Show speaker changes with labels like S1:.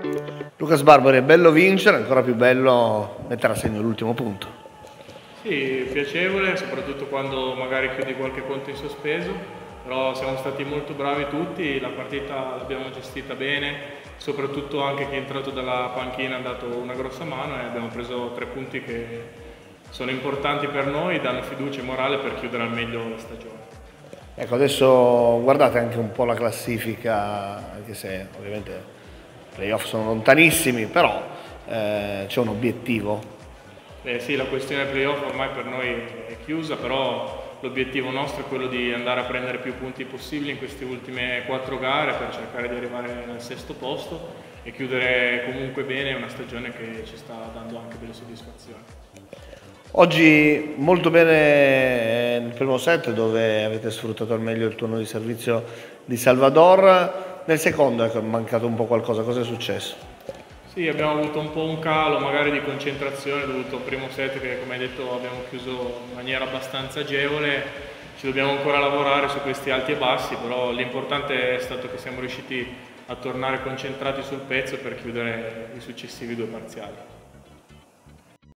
S1: Lucas Barbari, è bello vincere, ancora più bello mettere a segno l'ultimo punto.
S2: Sì, piacevole, soprattutto quando magari chiudi qualche conto in sospeso, però siamo stati molto bravi tutti, la partita l'abbiamo gestita bene, soprattutto anche chi è entrato dalla panchina ha dato una grossa mano e abbiamo preso 3 punti che sono importanti per noi, danno fiducia e morale per chiudere al meglio la stagione.
S1: Ecco, adesso guardate anche un po' la classifica, anche se ovviamente i playoff sono lontanissimi, però c'è un obiettivo.
S2: Sì, la questione playoff ormai per noi è chiusa, però l'obiettivo nostro è quello di andare a prendere più punti possibili in queste ultime 4 gare per cercare di arrivare al 6° posto e chiudere comunque bene una stagione che ci sta dando anche delle soddisfazioni.
S1: Oggi molto bene nel primo set dove avete sfruttato al meglio il turno di servizio di Salvador, nel secondo è mancato un po' qualcosa, cosa è successo?
S2: Sì, abbiamo avuto un po' un calo magari di concentrazione dovuto al primo set che, come hai detto, abbiamo chiuso in maniera abbastanza agevole. Ci dobbiamo ancora lavorare su questi alti e bassi, però l'importante è stato che siamo riusciti a tornare concentrati sul pezzo per chiudere i successivi 2 parziali.